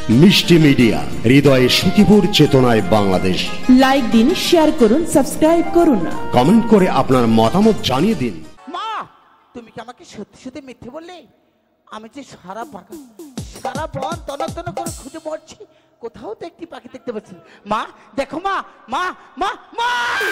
মিষ্টি মিডিয়া, হৃদয়ে সুখীপুর, চেতনায় বাংলাদেশ। লাইক দিন, শেয়ার করুন, সাবস্ক্রাইব করুন, কমেন্ট করে আপনার মতামত জানিয়ে দিন। মা, তুমি কি আমাকে সত্যি সত্যি মিথ্যে বললে? আমি যে সারা বন তন্ন তন্ন করে খুঁজে মরছি, কোথাও তো একটি পাখি দেখতে পাচ্ছি। মা দেখো, মা মা মা মা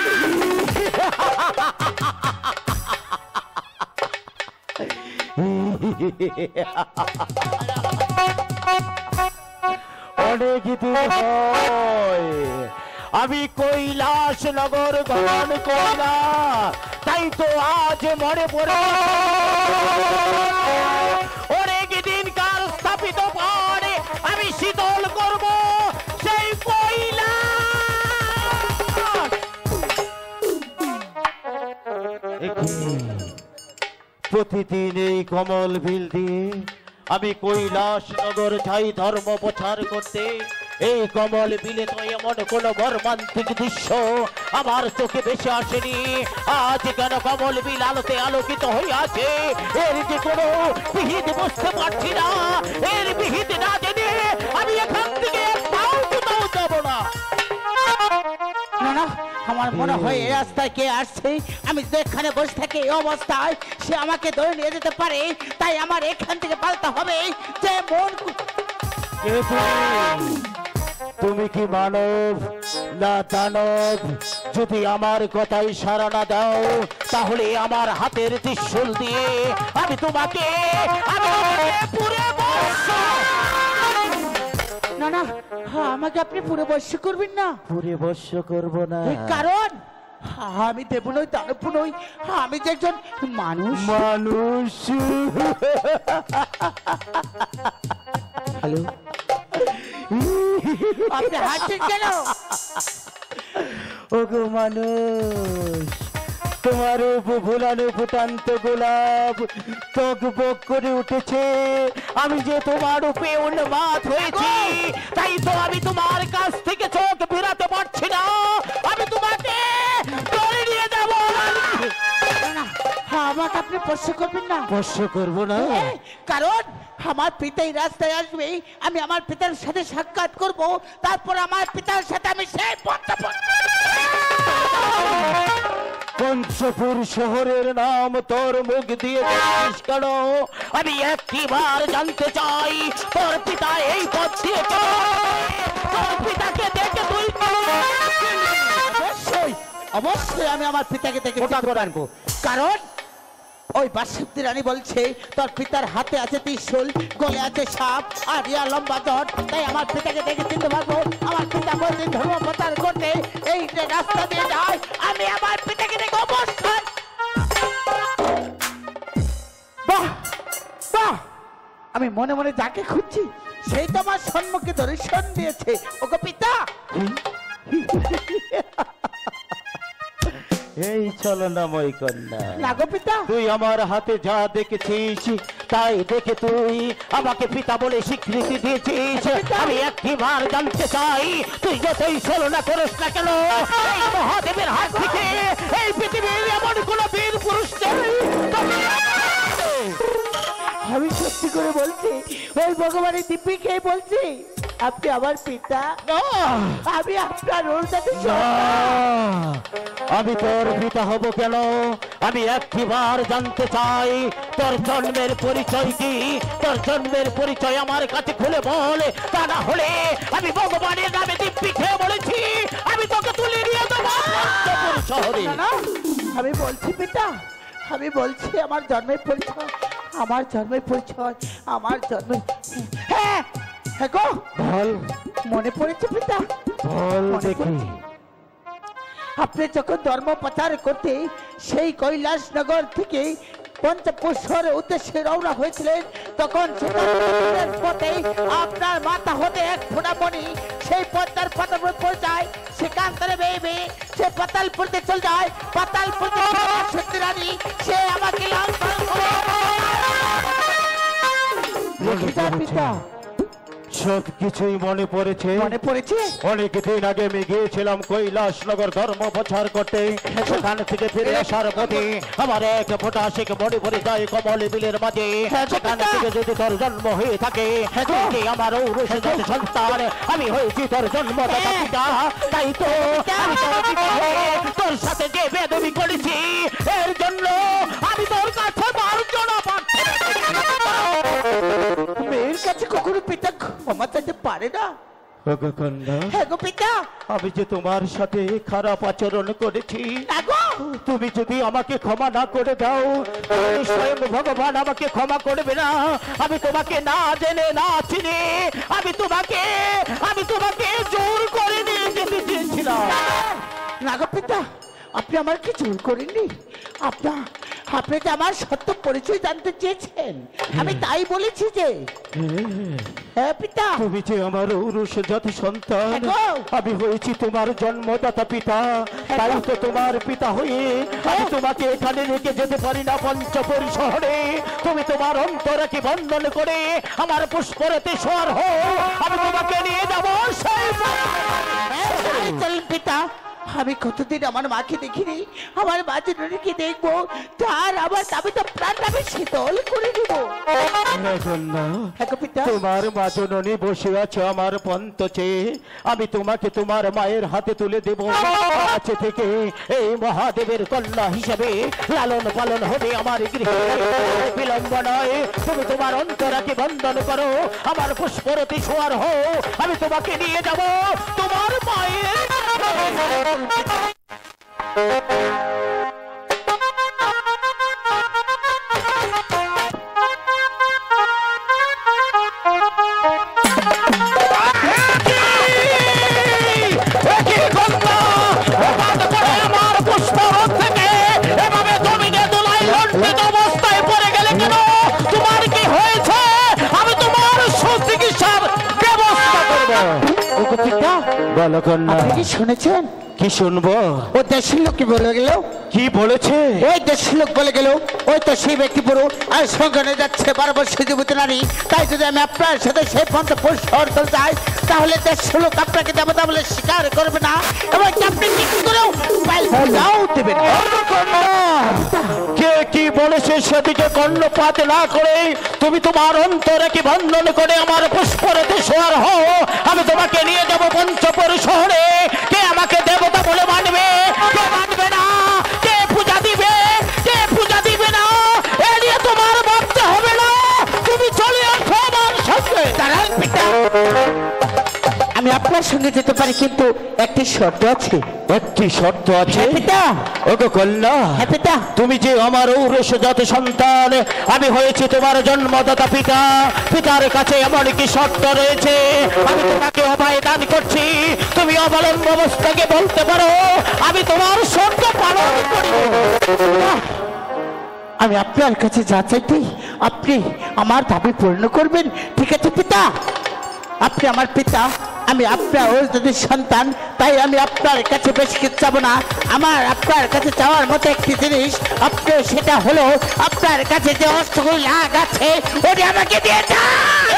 অনেক দিন হয় আমি কৈলাস নগর গমন করলাম, তাই তো আজ মনে পড়ে অনেক দিন কাল স্থাপিত পরে আমি শীতল করব সেই কৈলাস। প্রতিদিন এই কমল বিল দিয়ে আমি কৈলাস নগর যাই ধর্ম প্রচার করতে। এই কমল বিলে তো এমন কোন মর্মান্তিক দৃশ্য আমার চোখে বেশি আসেনি। আজ কেন কমল বিল আলোতে আলোকিত হয়ে আছে, এর যে কোনো বিহিত বুঝতে পারছি না। এর বিহিত না জেনে আমি এখান থেকে পাও কোথাও যাব না। না, আমার মনে হয় এই রাস্তায় কে আসছে। আমি যেখানে বসে থাকি এই অবস্থায় সে আমাকে ধরে নিয়ে যেতে পারে, তাই আমার এখান থেকে পাল্টা হবে। যে মন তুমি কি মানব না দানব? যদি আমার কথাই সাড়া না দাও তাহলে আমার হাতের ত্রিশূল দিয়ে আমি তোমাকে না না, আমাকে আপনি পুরো বর্ষ করবেন না। পুরে বর্ষ করব না, কারণ আমি দেব নই, দানব নই, আমি যে একজন মানুষ। হ্যালো, আপনি হাসছেন কেন? ওগো মানুষ, তোমার ভুলানো ফুটান্ত গোলাপ টকবক করে উঠেছে। আমি যে তোমার উপরে উন্মাদ হয়েছি, তাই তো আমি তোমার কাছ থেকে চোখ ফেরাতে পারছি না। আমি তোমাকে ধরে নিয়ে যাব। আমাকে আপনি স্পর্শ করবেন না। স্পর্শ করবো না কারণ আমার পিতাই রাস্তায় আসবে, আমি আমার পিতার সাথে সাক্ষাৎ করব, তারপর আমার পিতার সাথে আমি সেই পঞ্চপুর শহরের নাম তোর মুখ দিয়ে বলিস কেন? আমি একটিবার জানতে চাই তোর পিতা এই পথ দিয়ে তোর পিতাকে দেখে তুই অবশ্যই আমি আমার পিতাকে দেখে আনবো। কারণ ওই বাসন্তী রানী বলছে তোর পিতার হাতে আছে ত্রিশূল, গলে আছে সাপ আর ইয়া লম্বা জট, তাই আমার পিতাকে দেখে চিনতে পারবো। আমার পিতা বলতে ধর্ম প্রচার করতে এই যে রাস্তা দিয়ে যায়, আমি আমার পিতাকে দেখে অবশ্যই। বাহ বাহ, আমি মনে মনে যাকে খুঁজছি সেই তো আমার সম্মুখে দর্শন দিয়েছে। ওগো পিতা, এই ছলনাময় কন্যা, লাগো পিতা, তুই আমার হাতে যা দেখেছিস তাই দেখে তুই আমাকে পিতা বলে স্বীকৃতি দিয়েছিস। আমি একটিবার জানতে চাই তুই যতই ছলনা করিস না কেন, এই মহাদেবের হাত থেকে এই পৃথিবীর এমন কোন বীর পুরুষ নেই। আমি সত্যি করে বলছি, ওই ভগবানের দিব্যিকে বলছি আপনি আমার পিতা, আমি আপনার আমি তোর পিতা হব কেন? আমি একটিবার জানতে চাই তোর জন্মের পরিচয় কি? তোর জন্মের পরিচয় আমার কাছে খুলে বল, তা না হলে আমি ভগবানের নামে দিব্যি খেয়ে বলেছি আমি তোকে তুলে নিয়ে দেবো শহরে। আমি বলছি পিতা, আমি বলছি আমার জন্মের পরিচয়, আমার জন্মের পরিচয়, আমার জন্মের। হ্যাঁ হ্যাঁ গো, বল, মনে পড়েছে পিতা, বল দেখি। আপনি যখন ধর্ম প্রচার করতে সেই কৈলাস নগর থেকে পঞ্চপুর শহরের উদ্দেশ্যে রওনা হয়েছিলেন, তখন পথে আপনার মাথা হতে এক ফোঁটা মণি সেই পদ্মার পাতালপুর পড়ে যায়। সেখান থেকে বেয়ে বেয়ে সে পাতালপুরতে চলে যায়। পাতালপুর সত্যি রানী সে আমাকে লাল পিতা, সব কিছুই মনে পড়েছে। মনে পড়েছে? অনেক দিন আগে আমি গিয়েছিলাম কৈলাসনগর ধর্ম প্রচার করতে। সেখান থেকে ফিরে আসার পথে আমার এক ফোঁটা আশিক মনে পড়ে যায় কমল বিলের মাঝে। সেখান থেকে যদি তোর জন্ম হয়ে থাকে, তুই আমার ঔরসজাত সন্তান, আমি হয়েছি তোর জন্মদাতা পিতা। তাই তো আমি তোর পিতা হয়ে তোর সাথে যে বেদবি করেছি, এর জন্য আমি তোর কাছে মার্জনা পাচ্ছি। মেয়ের কাছে কখনো পিতা ক্ষমা চাইতে পারে না? ওগো কন্যা, হ্যাঁ গো পিতা। আমি যে তোমার সাথে খারাপ আচরণ করেছি, না গো, তুমি যদি আমাকে ক্ষমা না করে দাও, তাহলে স্বয়ং ভগবান আমাকে ক্ষমা করবে না। আমি তোমাকে না জেনে না চিনে আমি তোমাকে জোর করে নিয়ে যেতে চেয়েছিলাম। না গো পিতা, আপনি আমার কি জোর করেননি। আপনি তো আমার সত্য পরিচয় জানতে চেয়েছেন, আমি তাই বলেছি যে হ্যাঁ পিতা। তুমি যে আমার ঔরসজাত সন্তান, আমি হয়েছি তোমার জন্মদাতা পিতা। তাই তো তোমার পিতা হয়ে আমি তোমাকে এখানে রেখে যেতে পারি না পঞ্চপুরী শহরে। তুমি তোমার অন্তরকে বন্ধন করে আমার পুষ্পরতে শোয়ার হও, আমি তোমাকে নিয়ে যাবো সেই চলেন পিতা। আমি কতদিন আমার মাকে দেখিনি, আমার মা জননীকে দেখবো, তার আবার আমি তো প্রাণটাকে শীতল করে দিব। তোমার মা জননী বসে আছে আমার পন্ত চেয়ে, আমি তোমাকে তোমার মায়ের হাতে তুলে দেব। আজ থেকে এই মহাদেবের কন্যা হিসেবে লালন পালন হবে আমার গৃহে। বিলম্ব নয়, তুমি তোমার অন্তরাকে বন্ধন করো, আমার পুষ্পরতি শোয়ার হও, আমি তোমাকে নিয়ে যাব তোমার মায়ের। আপনি কি শুনেছেন? কি শুনবো? ও দেশের লোক কি বলে গেল? কি বলেছে? ওই দেশের লোক বলে গেল ওই তো সেই ব্যক্তি পুরো আর সঙ্গে যাচ্ছে 12 বছর যুবতী নারী। তাই যদি আমি আপনার সাথে সেই পঞ্চপুর শহর চলে যাই, তাহলে দেশের লোক আপনাকে দেবতা বলে স্বীকার করবে না এবং আপনি কি করেও পাইলাও দেবেন। কে কি বলেছে সেদিকে কর্ণপাত না করে তুমি তোমার অন্তরকে বন্ধন করে আমার পুষ্পরতে শোয়ার হও, আমি তোমাকে নিয়ে যাব পঞ্চপুর শহরে। কে আমাকে দেবতা বলে মানবে, কে মানবে না, কে পূজা দিবে, কে পূজা দিবে না, এ নিয়ে তোমার ভাবতে হবে না। তুমি চলে আসো আমার সঙ্গে। দাঁড়ান পিতা, আমি আপনার সঙ্গে যেতে পারি, কিন্তু একটি শর্ত আছে। একটি শর্ত আছে? পিতা। ওগো কন্যা, হ্যাঁ পিতা। তুমি যে আমার ঔরসজাত সন্তান, আমি হয়েছি তোমার জন্মদাতা পিতা। পিতার কাছে এমন কি শর্ত রয়েছে, আমি তোমাকে অভয় দান করছি, তুমি অবলম্ব অবস্থাকে বলতে পারো, আমি তোমার শর্ত পালন করি। আমি আপনার কাছে যা চাইতে আপনি আমার দাবি পূর্ণ করবেন, ঠিক আছে পিতা? আপনি আমার পিতা, আমি আপনার যদি সন্তান, তাই আমি আপনার কাছে বেশি কিছু চাবো না। আমার আপনার কাছে চাওয়ার মতো একটি জিনিস, আপনি সেটা হলো আপনার কাছে যে অস্ত্রগুলো লাগ আছে ওটি আমাকে দিয়ে যান।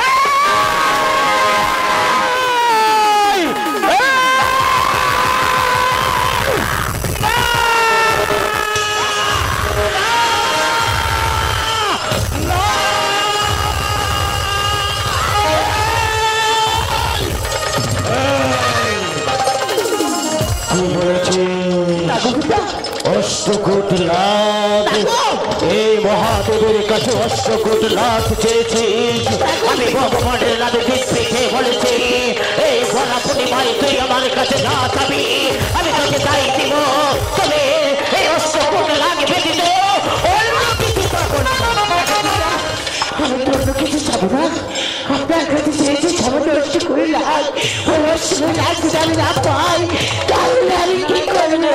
অষ্টকোট লাখ, এই মহাদেবের কাছে অষ্টকোট লাখ চেয়েছি। আমি ভগবানের নামে বিস্মৃতি বলেছি, এই ভরা পূর্ণিমায় তুই আমার কাছে না চাবি, আমি তোকে তাই দিব। তবে এই অষ্টকোট লাখ ব্যতীত অন্য কিছু পাবো না। আমি তো অন্য কিছু চাবো না, আপনার কাছে চেয়েছি সামান্য একটু করে লাগ। যদি আমি না পাই তাহলে আমি কি করবো?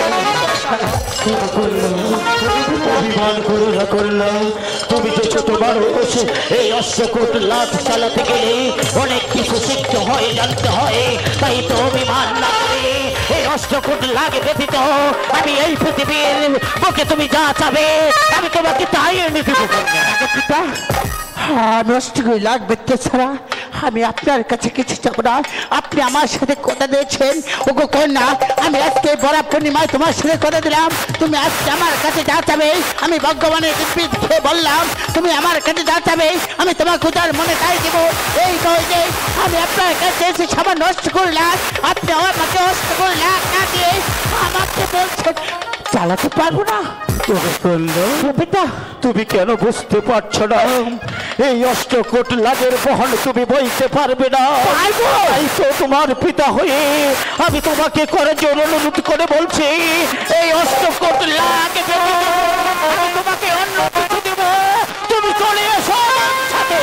অভিমান করো না করলো, তুমি যে ছোট বড় বসে এই অশ্বকোট লাখ চালাতে গেলে অনেক কিছু শিখতে হয়, জানতে হয়। তাই তো অভিমান না করে এই অষ্টকোট লাখ ব্যতীত আমি এই পৃথিবীর বুকে তুমি যা চাবে আমি তোমাকে তাই এনে দেবো। আমি অষ্টকোটি লাখ ব্যক্তি ছাড়া আমি আপনার কাছে কিছু চাবো না। আপনি আমার সাথে কথা দিয়েছেন ওগো কন্যা, আমি আজকে বড় পূর্ণিমায় তোমার সাথে কথা দিলাম, তুমি আজকে আমার কাছে যা চাবে আমি ভগবানের দিব্যি দেখে বললাম তুমি আমার কাছে যা চাবে আমি তোমার কোথার মনে তাই দেবো। এই নয় যে আমি আপনার কাছে এসে সামান্য নষ্ট করলাম, আপনি আমাকে নষ্ট করলাম না দিয়ে আমাকে বলছেন চালাতে পারবো না। পিতা তুমি কেন বুঝতে পারছো না? এই অষ্টকোট লাগের বহন তুমি বইতে পারবে না। তাই তো তোমার পিতা হয়ে আমি তোমাকে করে জোর অনুরোধ করে বলছি, এই অষ্টকোট লাগ আমি তোমাকে অন্য কিছু দেব, তুমি চলে এসো সাথে।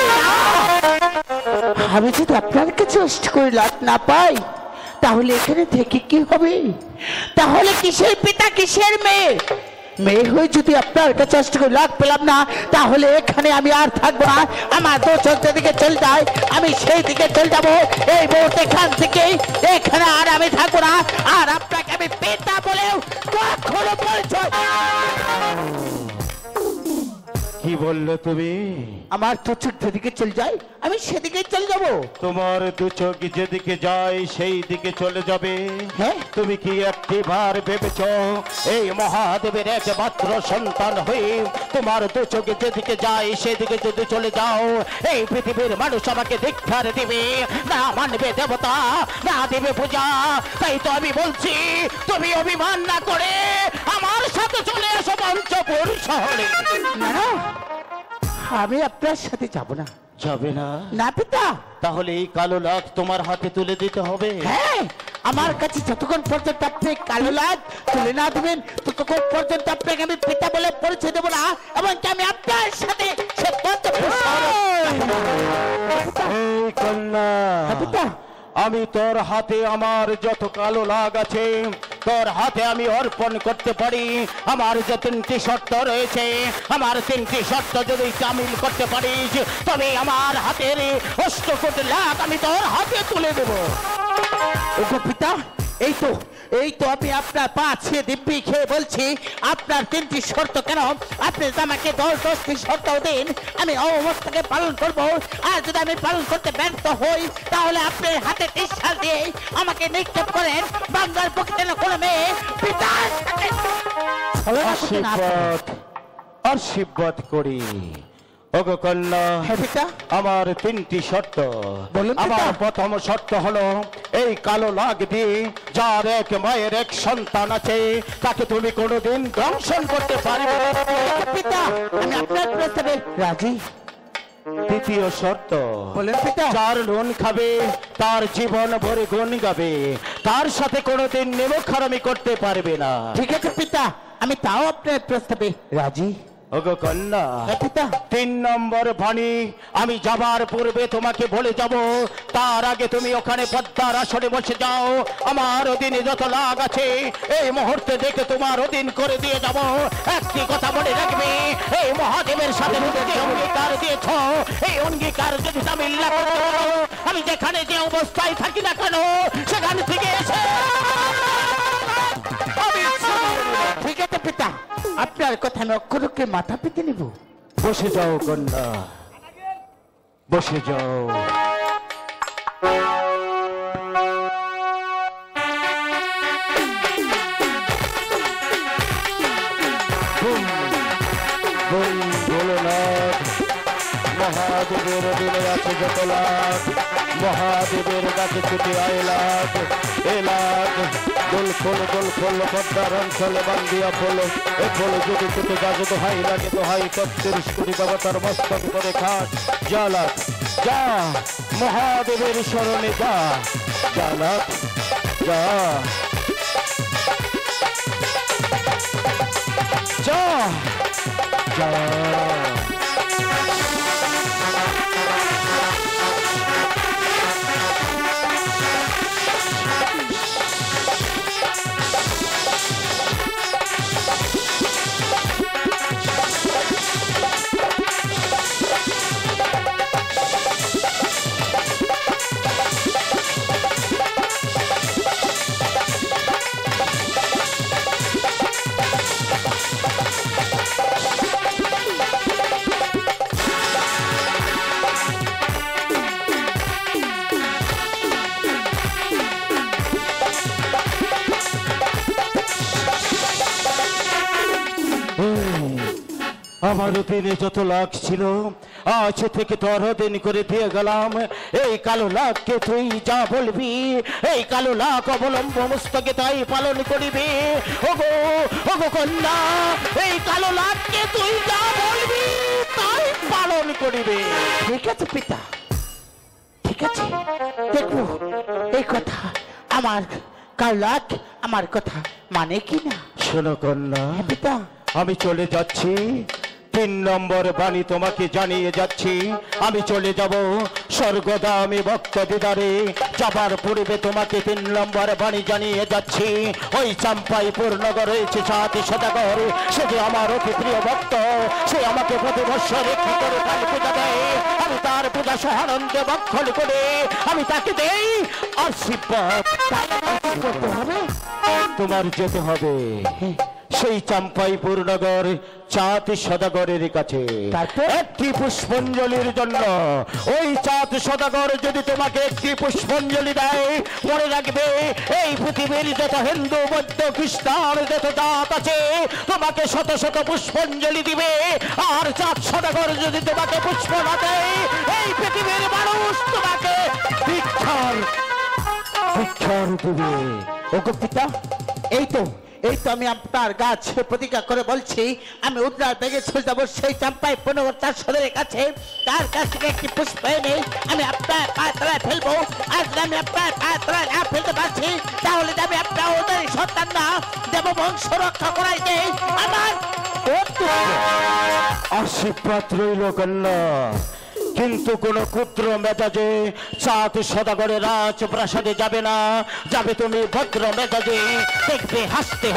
আমি যদি আপনার কাছে অষ্ট করে লাভ না পাই তাহলে এখানে থেকে কি হবে? তাহলে কিসের পিতা কিসের মেয়ে? মেয়ে হয়ে যদি আপনার কাছে অষ্ট করে লাভ পেলাম না তাহলে এখানে আমি আর থাকবো না। আমার দো চলতে দিকে চলে যায় আমি সেই দিকে চলে যাবো। এই মুহূর্তে এখান থেকে এখানে আর আমি থাকবো না। আর আপনাকে আমি পিতা বলেও কখনো পরিচয়। কি বললে তুমি? আমার তো চোখ যেদিকে চলে যায় আমি সেদিকে চলে যাবো। তোমার দু চোখ যেদিকে যায় সেই দিকে চলে যাবে। হ্যাঁ? তুমি কি একটিবার ভেবেছ এই মহাদেবের একমাত্র সন্তান হয়ে তোমার দু চোখ যেদিকে যায় সেদিকে যদি চলে যাও এই পৃথিবীর মানুষ আমাকে ধিক্কার দিবে, না মানবে দেবতা, না দেবে পূজা। তাই তো আমি বলছি তুমি অভিমান না করে আমার সাথে চলে এসো পঞ্চপুর শহরে। না আমি আপনার সাথে যাব না। যাবে না? না পিতা। তাহলে এই কালো লাখ তোমার হাতে তুলে দিতে হবে। হ্যাঁ, আমার কাছে যতক্ষণ পর্যন্ত আপনি কালো লাখ তুলে না দেবেন ততক্ষণ পর্যন্ত আপনাকে আমি পিতা বলে পরিচয় দেবো না, এবং আমি আপনার সাথে সে পঞ্চপুর এই কন্যা, পিতা আমি তোর হাতে আমার যত কালো লাগ আছে তোর হাতে আমি অর্পণ করতে পারি। আমার যে তিনটি শর্ত রয়েছে, আমার তিনটি শর্ত যদি সামিল করতে পারিস তবে আমার হাতের অষ্টকোটি লাখ আমি তোর হাতে তুলে দেব। ওগো পিতা, এই তো আমি আপনার পা ছুঁয়ে দিব্যি খেয়ে বলছি আপনার তিনটি শর্ত কেন আপনি আমাকে 10টি শর্ত দিন, আমি অবস্থাকে পালন করব। আর যদি আমি পালন করতে ব্যর্থ হই তাহলে আপনি হাতে টিশাল দিয়ে আমাকে নিক্ষেপ করেন বাংলার প্রকৃতির কোনো মেয়ে পিতার সাথে আশীর্বাদ আশীর্বাদ করি। ওগো কন্যা, হ্যাঁ পিতা। আমার তিনটি শর্ত। বলুন পিতা। আমার প্রথম শর্ত হলো এই কালো লাগ দিয়ে যার এক মায়ের এক সন্তান আছে তাকে তুমি কোনোদিন দংশন করতে পারবে না। পিতা আমি আপনার প্রস্তাবে রাজি। দ্বিতীয় শর্ত, বলেন পিতা। যার লোন খাবে তার জীবন ভরে গুণ গাবে, তার সাথে কোনোদিন নেমখারামি করতে পারবে না। ঠিক আছে পিতা, আমি তাও আপনার প্রস্তাবে রাজি। ওগো কন্যা, হ্যাঁ পিতা। 3 নম্বর বাণী আমি যাবার পূর্বে তোমাকে বলে যাব, তার আগে তুমি ওখানে পদ্মার আসনে বসে যাও। আমার অধীনে যত লাগ আছে এই মুহূর্তে দেখে তোমার অধীন করে দিয়ে যাব। একটি কথা মনে রাখবে, এই মহাদেবের সাথে তুমি যে অঙ্গীকার দিয়েছ এই অঙ্গীকার যদি সামিল না করতে পারো আমি যেখানে যে অবস্থায় থাকি না কেন সেখান থেকে এসে ঠিক আছে পিতা, আপনার কথা আমি অক্ষরকে মাথা পেতে নিব। বসে যাও কন্যা, বসে যাও। মহাদেবের দিনে আছে যত লাখ, মহাদেবের কাছে ছুটে আয় লাখ, এ লাখ দোল খোল পদ্মার অঞ্চলে বান্দিয়া ফল, এ ফল যদি ছুটে যাবে তো হাই লাগে তো হাই ৩৩ কোটি দেবতার মস্তক করে খাট। যা লাখ যা, মহাদেবের স্মরণে যা, যা লাখ যা, যা যা। আমারও দিনে যত লাখ ছিল আজ থেকে 10 দিন করে দিয়ে গেলাম। এই কালো লাখকে তুই যা বলবি, এই কালো লাখ অবলম্ব মস্তকে তাই পালন করিবে। ওগো ওগো কন্যা, এই কালো লাখকে তুই যা বলবি তাই পালন করিবে। ঠিক আছে পিতা, ঠিক আছে, দেখবো এই কথা আমার কালাক আমার কথা মানে কি না। শোনো কন্যা, পিতা আমি চলে যাচ্ছি। 3 নম্বর বাণী তোমাকে জানিয়ে যাচ্ছি। আমি চলে যাব স্বর্গদা আমি ভক্ত দিদারে। যাবার পূর্বে তোমাকে 3 নম্বর বাণী জানিয়ে যাচ্ছি। ওই চাম্পাইপুর নগর রয়েছে সাথী সদাগর, সে যে আমার অতি প্রিয় ভক্ত। সে আমাকে প্রতি বৎসর একটি করে কালী পূজা দেয়। আমি তার পূজা সহানন্দে ভক্ষণ করে আমি তাকে দেই আশীর্বাদ। করতে হবে। তোমার যেতে হবে সেই চাম্পাইপুর নগর চাঁদ সদাগরের কাছে তারপর? একটি পুষ্পাঞ্জলির জন্য। ওই চাঁদ সদাগর যদি তোমাকে একটি পুষ্পাঞ্জলি দেয়, মনে রাখবে এই পৃথিবীর যত হিন্দু বৌদ্ধ খ্রিস্টান যত জাত আছে তোমাকে শত শত পুষ্পাঞ্জলি দিবে। আর চাঁদ সদাগর যদি তোমাকে পুষ্প না দেয়, এই পৃথিবীর মানুষ তোমাকে ভিক্ষার দিবে। ওগো পিতা, এই তো আমি আপনার গাছ প্রতিজ্ঞা করে বলছি, আমি উদ্রার বেগে চলে যাবো সেই চাম্পাই পুনর্তার সদরের কাছে। তার কাছ থেকে একটি পুষ্প এনে আমি আপনার পায়ে তলায় ফেলবো। আর যদি আমি আপনার পায়ে তলায় না ফেলতে পারছি, তাহলে আমি আপনার ওদের সন্তান না দেব বংশ রক্ষা করাই যে আমার কর্তব্য। আশীর্বাদ রইল কন্যা, কিন্তু কোন ক্ষুদ্র মেজাজে চাঁদ সদাগরের রাজপ্রাসাদে যাবে না। যাবে তুমি ভদ্র মেজাজে, দেখবে হাসতে